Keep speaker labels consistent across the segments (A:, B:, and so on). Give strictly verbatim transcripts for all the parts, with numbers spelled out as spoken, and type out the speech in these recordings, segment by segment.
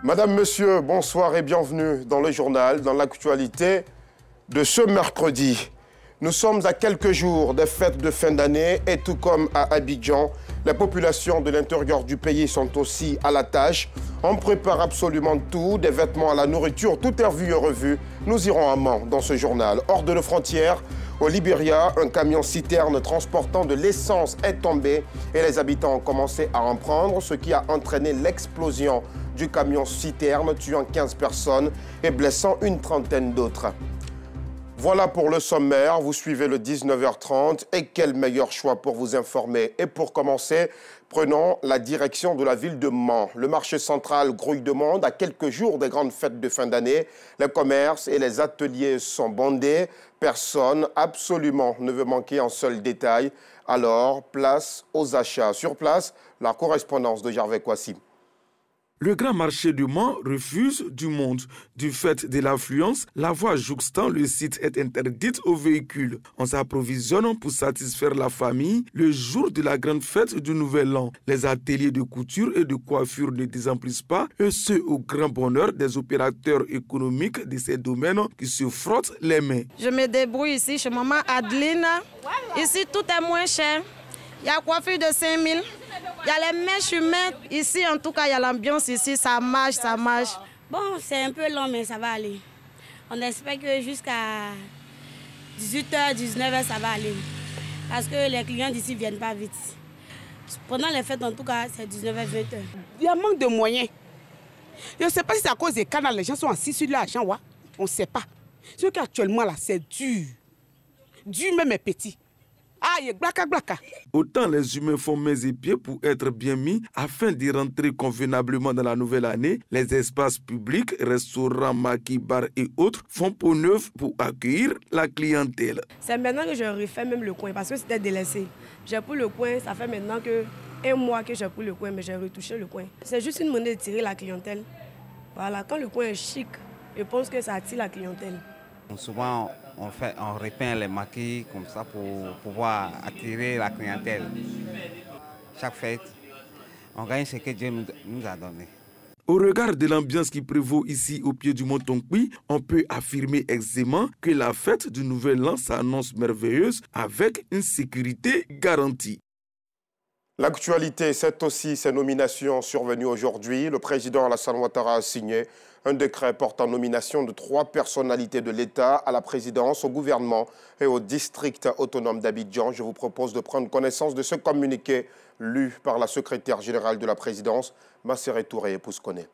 A: Madame, Monsieur, bonsoir et bienvenue dans le journal, dans l'actualité de ce mercredi. Nous sommes à quelques jours des fêtes de fin d'année et tout comme à Abidjan, les populations de l'intérieur du pays sont aussi à la tâche. On prépare absolument tout, des vêtements à la nourriture, tout est revu et revu. Nous irons à Mans dans ce journal. Hors de nos frontières, au Libéria, un camion-citerne transportant de l'essence est tombé et les habitants ont commencé à en prendre, ce qui a entraîné l'explosion du camion-citerne, tuant quinze personnes et blessant une trentaine d'autres. Voilà pour le sommaire, vous suivez le dix-neuf heures trente et quel meilleur choix pour vous informer. Et pour commencer, prenons la direction de la ville de Mans. Le marché central grouille de monde à quelques jours des grandes fêtes de fin d'année. Les commerces et les ateliers sont bondés. Personne absolument ne veut manquer un seul détail. Alors, place aux achats. Sur place, la correspondance de Gervais Kwasi.
B: Le grand marché du Mans refuse du monde. Du fait de l'affluence, la voie jouxtant le site est interdite aux véhicules. On s'approvisionne pour satisfaire la famille le jour de la grande fête du Nouvel An. Les ateliers de couture et de coiffure ne désemplissent pas, et ce au grand bonheur des opérateurs économiques de ces domaines qui se frottent les mains.
C: Je me débrouille ici chez maman Adeline. Ici, tout est moins cher. Il y a coiffure de cinq mille. Il y a les mèches humaines. Ici, en tout cas, il y a l'ambiance ici. Ça marche, ça marche.
D: Bon, c'est un peu long, mais ça va aller. On espère que jusqu'à dix-huit heures, dix-neuf heures, ça va aller. Parce que les clients d'ici ne viennent pas vite. Pendant les fêtes, en tout cas, c'est dix-neuf heures, vingt heures.
E: Il y a un manque de moyens. Je ne sais pas si c'est à cause des canaux, les gens sont assis sur l'argent. Ouais. On ne sait pas. Ce qu'actuellement, là, c'est dur. Dur même est petit. Ah, il y a blaka blaka.
B: Autant les humains font mains et pieds pour être bien mis afin d'y rentrer convenablement dans la nouvelle année, les espaces publics, restaurants, maquis, bars et autres font peau neuve pour accueillir la clientèle.
C: C'est maintenant que je refais même le coin parce que c'était délaissé. J'ai pris le coin, ça fait maintenant que un mois que j'ai pris le coin, mais j'ai retouché le coin. C'est juste une manière de tirer la clientèle. Voilà, quand le coin est chic, je pense que ça attire la clientèle.
F: Souvent, on, fait, on repeint les maquis comme ça pour pouvoir attirer la clientèle. Chaque fête, on gagne ce que Dieu nous, nous a donné.
B: Au regard de l'ambiance qui prévaut ici au pied du mont Tonkpi, on peut affirmer aisément que la fête du Nouvel An s'annonce merveilleuse avec une sécurité garantie.
A: L'actualité, c'est aussi ces nominations survenues aujourd'hui. Le président Alassane Ouattara a signé un décret portant nomination de trois personnalités de l'État à la présidence, au gouvernement et au district autonome d'Abidjan. Je vous propose de prendre connaissance de ce communiqué lu par la secrétaire générale de la présidence, Masséré Touré Pouskone.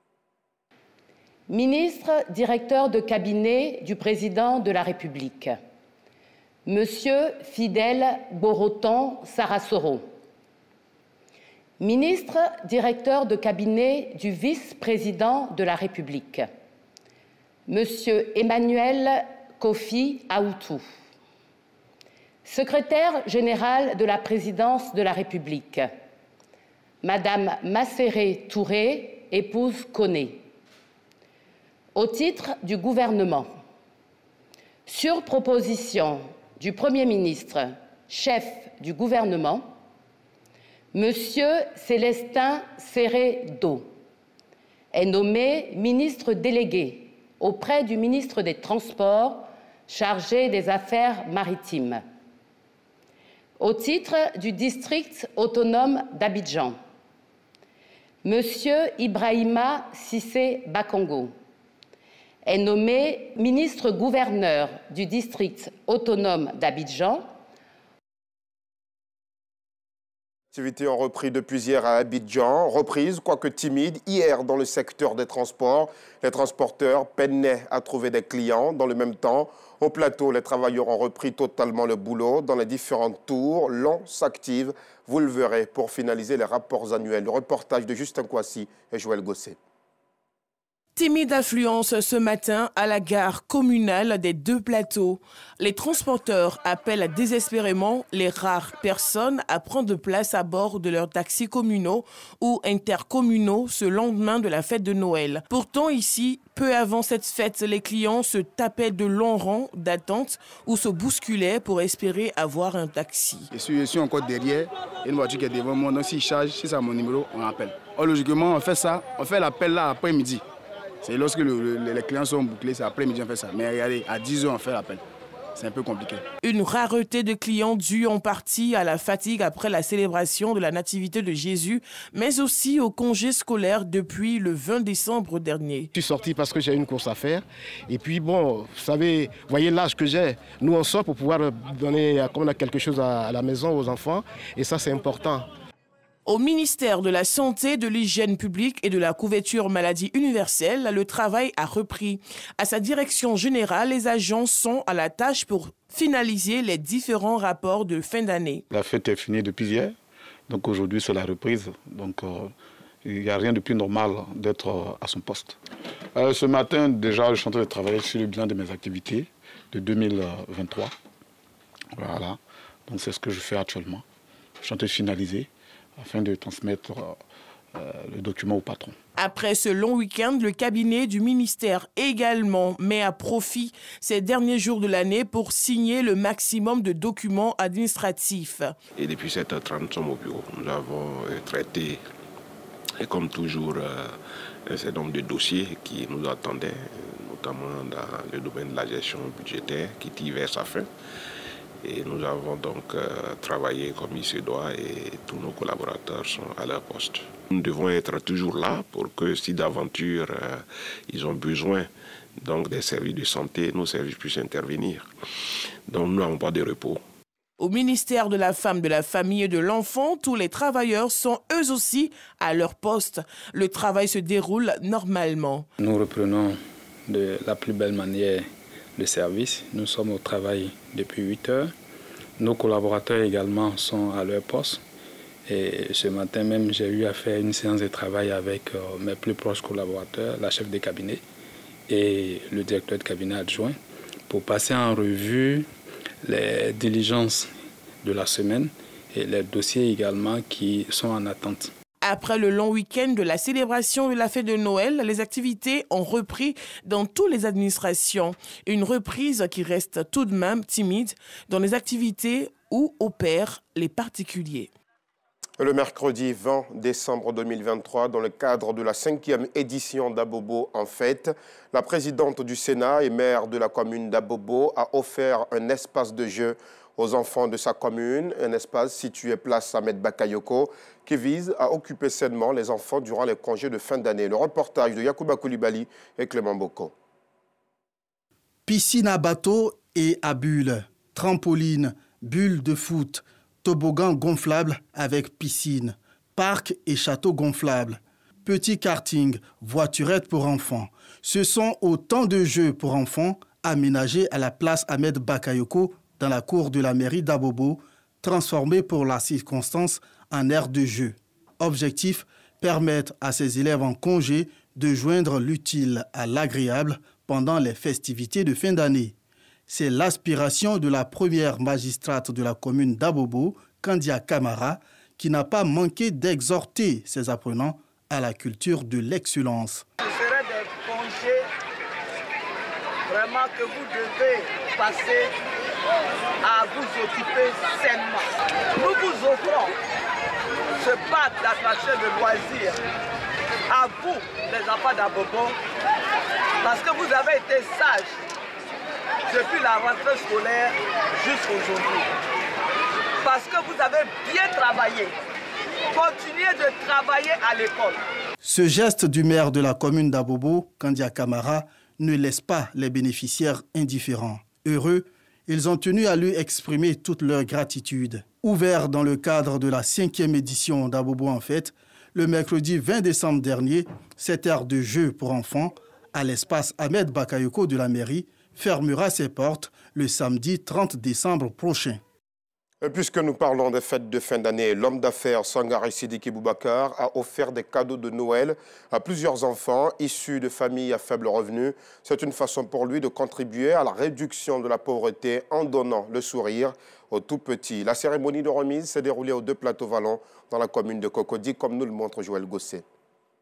G: Ministre, directeur de cabinet du président de la République, Monsieur Fidèle Boroton Sarasoro. Ministre, directeur de cabinet du vice-président de la République, Monsieur Emmanuel Kofi Aoutou. Secrétaire général de la présidence de la République, Madame Masséré Touré, épouse Koné. Au titre du gouvernement, sur proposition du Premier ministre, chef du gouvernement, Monsieur Célestin Serré-Do est nommé ministre délégué auprès du ministre des Transports chargé des Affaires maritimes. Au titre du district autonome d'Abidjan, Monsieur Ibrahima Cissé Bakongo est nommé ministre-gouverneur du district autonome d'Abidjan.
A: Les activités ont repris depuis hier à Abidjan, reprise, quoique timide, hier dans le secteur des transports. Les transporteurs peinaient à trouver des clients. Dans le même temps, au plateau, les travailleurs ont repris totalement le boulot. Dans les différentes tours, l'on s'active. Vous le verrez pour finaliser les rapports annuels. Le reportage de Justin Kwasi et Joël Gosset.
H: Timide affluence ce matin à la gare communale des deux plateaux. Les transporteurs appellent désespérément les rares personnes à prendre place à bord de leurs taxis communaux ou intercommunaux ce lendemain de la fête de Noël. Pourtant ici, peu avant cette fête, les clients se tapaient de longs rangs d'attente ou se bousculaient pour espérer avoir un taxi.
I: Je suis, je suis encore derrière, une voiture qui est devant moi, donc s'il charge, si c'est mon numéro, on appelle. Or, logiquement, on fait ça, on fait l'appel là après-midi. C'est lorsque le, le, les clients sont bouclés, c'est après-midi on fait ça. Mais regardez, à dix heures on fait l'appel. C'est un peu compliqué.
H: Une rareté de clients due en partie à la fatigue après la célébration de la nativité de Jésus, mais aussi au congé scolaire depuis le vingt décembre dernier.
J: Je suis sorti parce que j'ai une course à faire. Et puis bon, vous savez, voyez l'âge que j'ai. Nous on sort pour pouvoir donner comme on a quelque chose à, à la maison aux enfants. Et ça c'est important.
H: Au ministère de la Santé, de l'Hygiène publique et de la couverture maladie universelle, le travail a repris. À sa direction générale, les agents sont à la tâche pour finaliser les différents rapports de fin d'année.
K: La fête est finie depuis hier, donc aujourd'hui c'est la reprise. Donc euh, il n'y a rien de plus normal d'être euh, à son poste. Euh, ce matin, déjà, je suis en train de travailler sur le bilan de mes activités de deux mille vingt-trois. Voilà, donc c'est ce que je fais actuellement. Je suis en train de finaliser afin de transmettre euh, le document au patron.
H: Après ce long week-end, le cabinet du ministère également met à profit ces derniers jours de l'année pour signer le maximum de documents administratifs.
L: Et depuis sept heures trente, nous sommes au bureau. Nous avons euh, traité, et comme toujours, euh, un certain nombre de dossiers qui nous attendaient, notamment dans le domaine de la gestion budgétaire qui tire vers sa fin. Et nous avons donc euh, travaillé comme il se doit et tous nos collaborateurs sont à leur poste. Nous devons être toujours là pour que si d'aventure euh, ils ont besoin donc, des services de santé, nos services puissent intervenir. Donc nous n'avons pas de repos.
H: Au ministère de la Femme, de la Famille et de l'Enfant, tous les travailleurs sont eux aussi à leur poste. Le travail se déroule normalement.
M: Nous reprenons de la plus belle manière le service. Nous sommes au travail depuis huit heures. Nos collaborateurs également sont à leur poste. Et ce matin même, j'ai eu à faire une séance de travail avec euh, mes plus proches collaborateurs, la chef de cabinet et le directeur de cabinet adjoint, pour passer en revue les diligences de la semaine et les dossiers également qui sont en attente.
H: Après le long week-end de la célébration de la fête de Noël, les activités ont repris dans toutes les administrations. Une reprise qui reste tout de même timide dans les activités où opèrent les particuliers.
A: Le mercredi vingt décembre deux mille vingt-trois, dans le cadre de la cinquième édition d'Abobo en fête, la présidente du Sénat et maire de la commune d'Abobo a offert un espace de jeu aux enfants de sa commune, un espace situé place Ahmed Bakayoko qui vise à occuper sainement les enfants durant les congés de fin d'année. Le reportage de Yacouba Koulibaly et Clément Boko.
N: Piscine à bateau et à bulles, trampoline, bulles de foot, toboggan gonflable avec piscine, parc et château gonflable, petit karting, voiturette pour enfants. Ce sont autant de jeux pour enfants aménagés à la place Ahmed Bakayoko dans la cour de la mairie d'Abobo, transformés pour la circonstance en aire de jeu. Objectif, permettre à ces élèves en congé de joindre l'utile à l'agréable pendant les festivités de fin d'année. C'est l'aspiration de la première magistrate de la commune d'Abobo, Kandia Kamara, qui n'a pas manqué d'exhorter ses apprenants à la culture de l'excellence.
O: Ce serait des congés vraiment que vous devez passer à vous occuper sainement. Nous vous offrons ce parc d'attraction de loisirs à vous, les enfants d'Abobo, parce que vous avez été sages depuis la rentrée scolaire jusqu'à aujourd'hui. Parce que vous avez bien travaillé. Continuez de travailler à l'école.
N: Ce geste du maire de la commune d'Abobo, Kandia Kamara, ne laisse pas les bénéficiaires indifférents. Heureux, ils ont tenu à lui exprimer toute leur gratitude. Ouvert dans le cadre de la cinquième édition d'Abobo en fête, le mercredi vingt décembre dernier, cette aire de jeu pour enfants à l'espace Ahmed Bakayoko de la mairie fermera ses portes le samedi trente décembre prochain.
A: Et puisque nous parlons des fêtes de fin d'année, l'homme d'affaires Sangari Sidiki Boubacar a offert des cadeaux de Noël à plusieurs enfants issus de familles à faible revenu. C'est une façon pour lui de contribuer à la réduction de la pauvreté en donnant le sourire aux tout-petits. La cérémonie de remise s'est déroulée aux deux plateaux vallons dans la commune de Cocody, comme nous le montre Joël Gosset.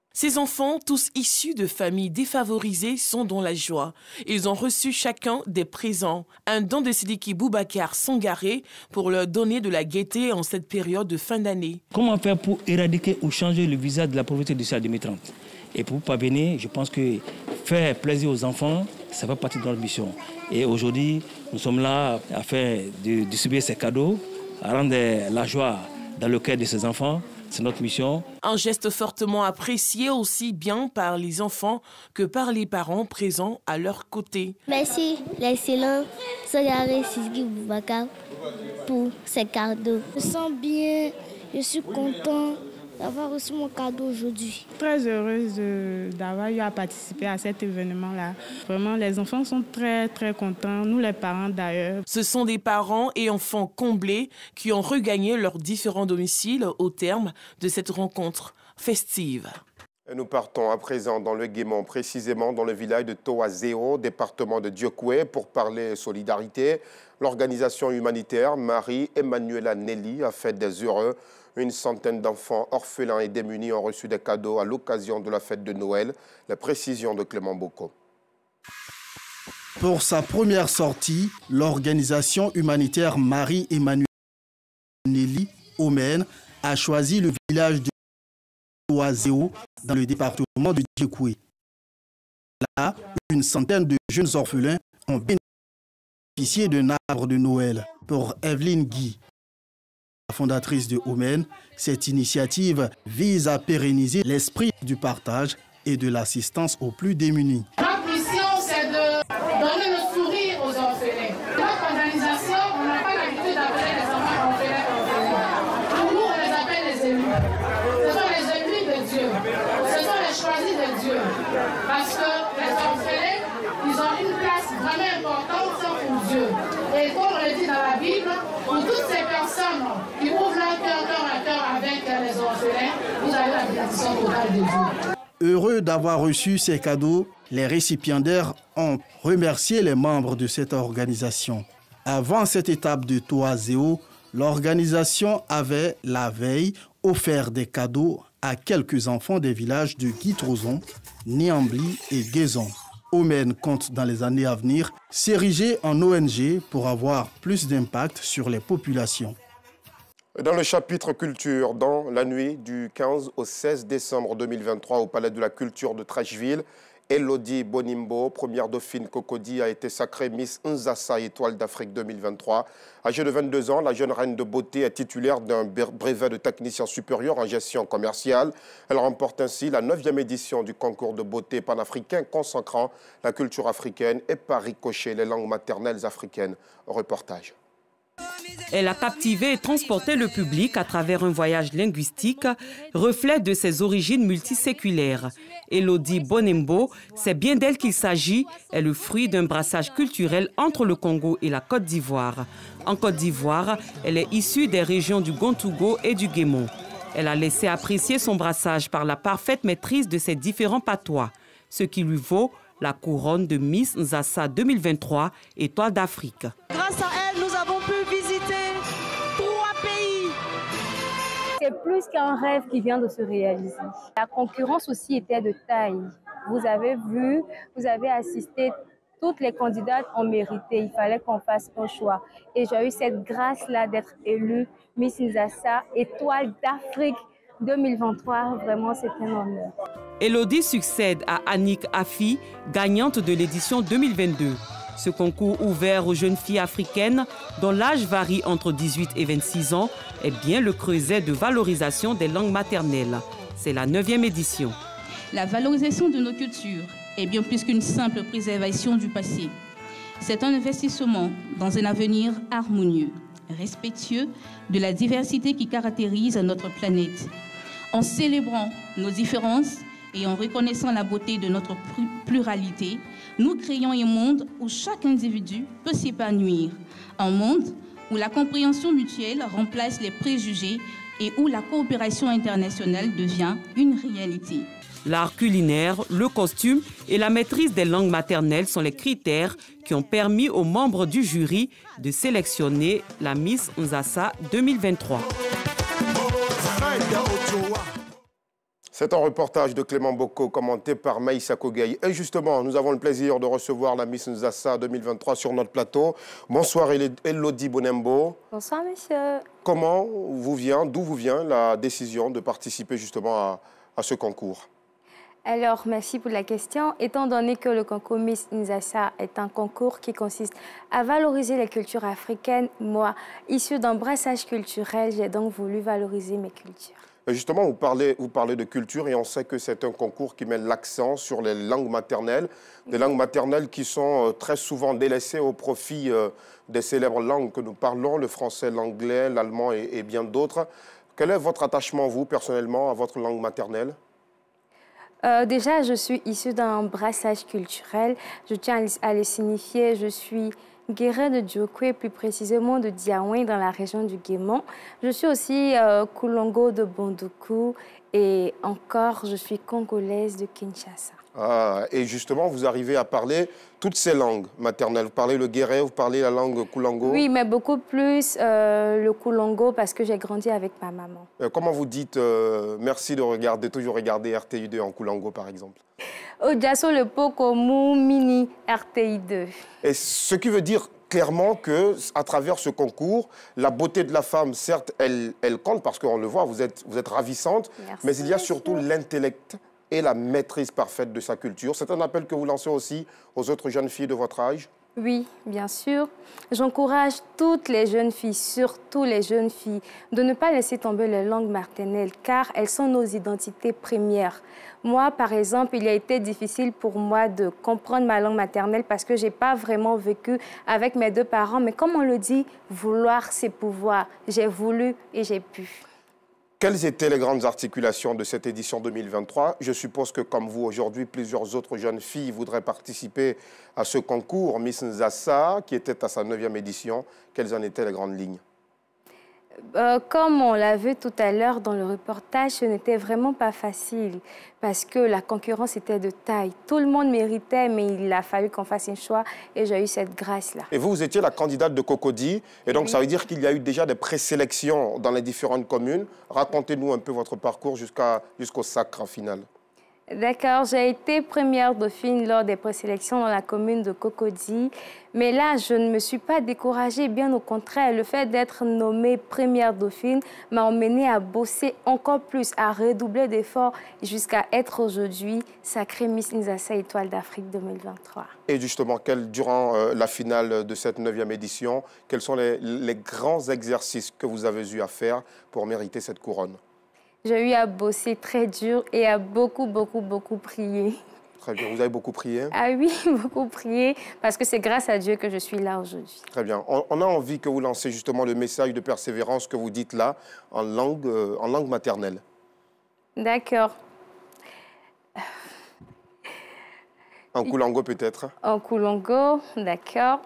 H: Ces enfants, tous issus de familles défavorisées, sont dans la joie. Ils ont reçu chacun des présents. Un don de Sidiki Boubacar Sangaré pour leur donner de la gaieté en cette période de fin d'année.
P: Comment faire pour éradiquer ou changer le visage de la pauvreté de ces deux mille trente? Et pour parvenir, je pense que faire plaisir aux enfants, ça fait partie de notre mission. Et aujourd'hui, nous sommes là afin de distribuer ces cadeaux, à rendre la joie dans le cœur de ces enfants. C'est notre mission.
H: Un geste fortement apprécié aussi bien par les enfants que par les parents présents à leur côté.
Q: Merci l'excellent Sangaré Sidiki Boubacar pour ces cadeaux. Je me sens bien, je suis content d'avoir reçu mon cadeau aujourd'hui.
R: Très heureuse d'avoir eu à participer à cet événement-là. Vraiment, les enfants sont très, très contents, nous les parents d'ailleurs.
H: Ce sont des parents et enfants comblés qui ont regagné leurs différents domiciles au terme de cette rencontre festive.
A: Et nous partons à présent dans le Guémon, précisément dans le village de Toazeo, département de Dieukoué, pour parler solidarité. L'organisation humanitaire Marie-Emmanuela Nelly a fait des heureux. Une centaine d'enfants orphelins et démunis ont reçu des cadeaux à l'occasion de la fête de Noël. Les précisions de Clément Boko.
N: Pour sa première sortie, l'organisation humanitaire Marie-Emmanuela Nelly Omen a choisi le village de Toazeo dans le département de Dieukoué. Là, une centaine de jeunes orphelins ont bénéficié d'un arbre de Noël. Pour Evelyne Guy, la fondatrice de Omen, cette initiative vise à pérenniser l'esprit du partage et de l'assistance aux plus démunis.
S: Notre mission, c'est de donner le sourire aux orphelins. Notre organisation, on n'a pas l'habitude d'appeler les enfants orphelins orphelins. Pour nous, on les appelle les élus. Ce sont les élus de Dieu. Ce sont les choisis de Dieu. Parce que les orphelins, ils ont une place vraiment importante pour Dieu. Et comme on le dit dans la Bible, pour toutes ces personnes qui ouvrent leur cœur, cœur à cœur avec les orphelins, vous avez la bénédiction totale de Dieu.
N: Heureux d'avoir reçu ces cadeaux, les récipiendaires ont remercié les membres de cette organisation. Avant cette étape de Toazeo, l'organisation avait la veille offert des cadeaux à quelques enfants des villages de Guitrozon, Niambli et Guézon. Omen compte dans les années à venir s'ériger en O N G pour avoir plus d'impact sur les populations.
A: Dans le chapitre culture, dans la nuit du quinze au seize décembre deux mille vingt-trois au Palais de la Culture de Trècheville, Elodie Bonimbo, première dauphine Cocody, a été sacrée Miss Nzassa Étoile d'Afrique deux mille vingt-trois. Âgée de vingt-deux ans, la jeune reine de beauté est titulaire d'un brevet de technicien supérieur en gestion commerciale. Elle remporte ainsi la neuvième édition du concours de beauté panafricain consacrant la culture africaine et par ricochet les langues maternelles africaines. Reportage.
T: Elle a captivé et transporté le public à travers un voyage linguistique, reflet de ses origines multiséculaires. Elodie Bonimbo, c'est bien d'elle qu'il s'agit, est le fruit d'un brassage culturel entre le Congo et la Côte d'Ivoire. En Côte d'Ivoire, elle est issue des régions du Gontougo et du Guémon. Elle a laissé apprécier son brassage par la parfaite maîtrise de ses différents patois, ce qui lui vaut la couronne de Miss Nzassa deux mille vingt-trois, Étoile d'Afrique.
U: Grâce à elle, nous avons pu visiter trois pays.
V: C'est plus qu'un rêve qui vient de se réaliser. La concurrence aussi était de taille. Vous avez vu, vous avez assisté, toutes les candidates ont mérité. Il fallait qu'on fasse un choix. Et j'ai eu cette grâce-là d'être élue Miss Nzassa, Étoile d'Afrique deux mille vingt-trois. Vraiment, c'est un honneur.
T: Elodie succède à Annick Afi, gagnante de l'édition deux mille vingt-deux. Ce concours ouvert aux jeunes filles africaines, dont l'âge varie entre dix-huit et vingt-six ans, est bien le creuset de valorisation des langues maternelles. C'est la neuvième édition.
W: La valorisation de nos cultures est bien plus qu'une simple préservation du passé. C'est un investissement dans un avenir harmonieux, respectueux de la diversité qui caractérise notre planète. En célébrant nos différences et en reconnaissant la beauté de notre pluralité, nous créons un monde où chaque individu peut s'épanouir. Un monde où la compréhension mutuelle remplace les préjugés et où la coopération internationale devient une réalité.
T: L'art culinaire, le costume et la maîtrise des langues maternelles sont les critères qui ont permis aux membres du jury de sélectionner la Miss Nzassa deux mille vingt-trois.
A: C'est un reportage de Clément Boko commenté par Maïssa Kogay. Et justement, nous avons le plaisir de recevoir la Miss Nzassa deux mille vingt-trois sur notre plateau. Bonsoir Elodie Bonembo.
V: Bonsoir monsieur.
A: Comment vous vient, d'où vous vient la décision de participer justement à, à ce concours?
V: Alors, merci pour la question. Étant donné que le concours Miss Nzassa est un concours qui consiste à valoriser les cultures africaines, moi, issue d'un brassage culturel, j'ai donc voulu valoriser mes cultures.
A: Et justement, vous parlez, vous parlez de culture et on sait que c'est un concours qui met l'accent sur les langues maternelles, des langues maternelles qui sont très souvent délaissées au profit des célèbres langues que nous parlons, le français, l'anglais, l'allemand et, et bien d'autres. Quel est votre attachement, vous, personnellement, à votre langue maternelle?
V: Euh, déjà, je suis issue d'un brassage culturel. Je tiens à le signifier. Je suis guérin de Djokwe, plus précisément de Diaouin, dans la région du Guémon. Je suis aussi euh, Koulongo de Bondoukou et encore, je suis congolaise de Kinshasa.
A: Ah, et justement, vous arrivez à parler toutes ces langues maternelles. Vous parlez le guérin, vous parlez la langue Koulongo?
V: Oui, mais beaucoup plus euh, le Koulongo parce que j'ai grandi avec ma maman.
A: Euh, comment vous dites euh, merci de regarder, toujours regarder R T I deux en Koulongo, par exemple?
V: Ojaso le Pokomu Mini R T I deux.
A: Et ce qui veut dire clairement que, à travers ce concours, la beauté de la femme, certes, elle, elle compte parce qu'on le voit, vous êtes, vous êtes ravissante, merci, mais il y a surtout l'intellect et la maîtrise parfaite de sa culture. C'est un appel que vous lancez aussi aux autres jeunes filles de votre âge?
V: Oui, bien sûr. J'encourage toutes les jeunes filles, surtout les jeunes filles, de ne pas laisser tomber les langues maternelles, car elles sont nos identités premières. Moi, par exemple, il a été difficile pour moi de comprendre ma langue maternelle parce que je n'ai pas vraiment vécu avec mes deux parents. Mais comme on le dit, vouloir, c'est pouvoir. J'ai voulu et j'ai pu.
A: Quelles étaient les grandes articulations de cette édition deux mille vingt-trois? Je suppose que, comme vous, aujourd'hui, plusieurs autres jeunes filles voudraient participer à ce concours Miss Nzassa, qui était à sa neuvième édition. Quelles en étaient les grandes lignes?
V: Euh, comme on l'a vu tout à l'heure dans le reportage, ce n'était vraiment pas facile parce que la concurrence était de taille. Tout le monde méritait, mais il a fallu qu'on fasse un choix et j'ai eu cette grâce-là.
A: Et vous, vous étiez la candidate de Cocody, et donc oui, ça veut dire qu'il y a eu déjà des présélections dans les différentes communes. Racontez-nous un peu votre parcours jusqu'à, jusqu'au sacre final.
V: D'accord, j'ai été première dauphine lors des présélections dans la commune de Cocody. Mais là, je ne me suis pas découragée, bien au contraire. Le fait d'être nommée première dauphine m'a emmenée à bosser encore plus, à redoubler d'efforts jusqu'à être aujourd'hui sacrée Miss Nzassa Étoile d'Afrique deux mille vingt-trois.
A: Et justement, quel, durant euh, la finale de cette neuvième édition, quels sont les, les grands exercices que vous avez eu à faire pour mériter cette couronne?
V: J'ai eu à bosser très dur et à beaucoup, beaucoup, beaucoup prier.
A: Très bien. Vous avez beaucoup prié?
V: Ah oui, beaucoup prié, parce que c'est grâce à Dieu que je suis là aujourd'hui.
A: Très bien. On, on a envie que vous lancez justement le message de persévérance que vous dites là en langue, euh, en langue maternelle.
V: D'accord.
A: En Koulongo peut-être? En
V: Koulongo, d'accord.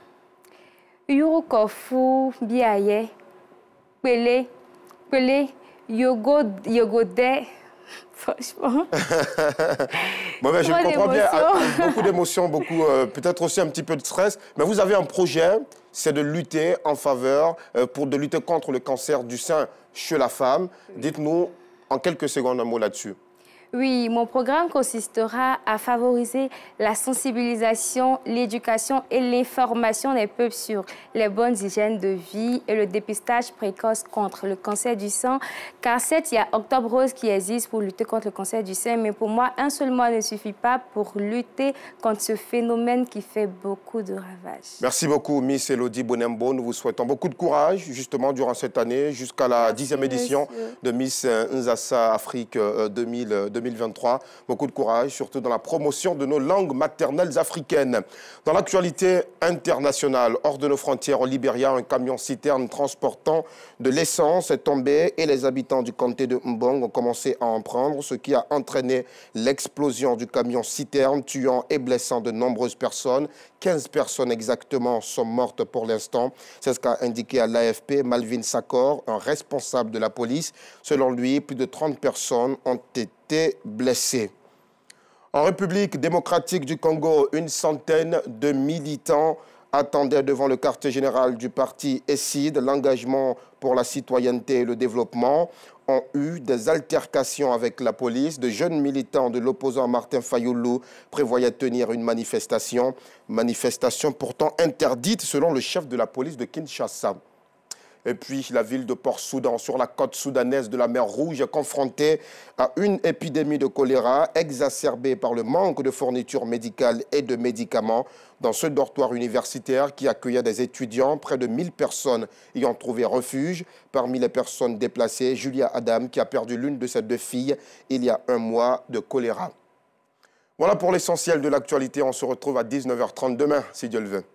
V: Yurukofu biaye, pele, pele. Yogo, yogodé, franchement.
A: Bon, ben, je comprends bien, beaucoup d'émotions, beaucoup, euh, peut-être aussi un petit peu de stress. Mais vous avez un projet, c'est de lutter en faveur, euh, pour de lutter contre le cancer du sein chez la femme. Dites-nous en quelques secondes un mot là-dessus.
V: Oui, mon programme consistera à favoriser la sensibilisation, l'éducation et l'information des peuples sur les bonnes hygiènes de vie et le dépistage précoce contre le cancer du sein. Car certes, il y a Octobre Rose qui existe pour lutter contre le cancer du sein, mais pour moi, un seul mois ne suffit pas pour lutter contre ce phénomène qui fait beaucoup de ravages.
A: Merci beaucoup, Miss Elodie Bonembo. Nous vous souhaitons beaucoup de courage, justement, durant cette année, jusqu'à la dixième édition de Miss Nzassa Afrique deux mille vingt-trois. Beaucoup de courage, surtout dans la promotion de nos langues maternelles africaines. Dans l'actualité internationale, hors de nos frontières, au Libéria, un camion-citerne transportant de l'essence est tombé et les habitants du comté de Mbong ont commencé à en prendre, ce qui a entraîné l'explosion du camion-citerne, tuant et blessant de nombreuses personnes. quinze personnes exactement sont mortes pour l'instant. C'est ce qu'a indiqué à l'A F P Malvin Sakor, un responsable de la police. Selon lui, plus de trente personnes ont été blessées. En République démocratique du Congo, une centaine de militants attendaient devant le quartier général du parti E S I D, l'engagement pour la citoyenneté et le développement, ont eu des altercations avec la police. De jeunes militants de l'opposant Martin Fayoulou prévoyaient tenir une manifestation, manifestation pourtant interdite selon le chef de la police de Kinshasa. Et puis, la ville de Port-Soudan, sur la côte soudanaise de la mer Rouge, est confrontée à une épidémie de choléra exacerbée par le manque de fournitures médicales et de médicaments. Dans ce dortoir universitaire qui accueillait des étudiants, près de mille personnes y ont trouvé refuge. Parmi les personnes déplacées, Julia Adam, qui a perdu l'une de ses deux filles il y a un mois de choléra. Voilà pour l'essentiel de l'actualité. On se retrouve à dix-neuf heures trente demain, si Dieu le veut.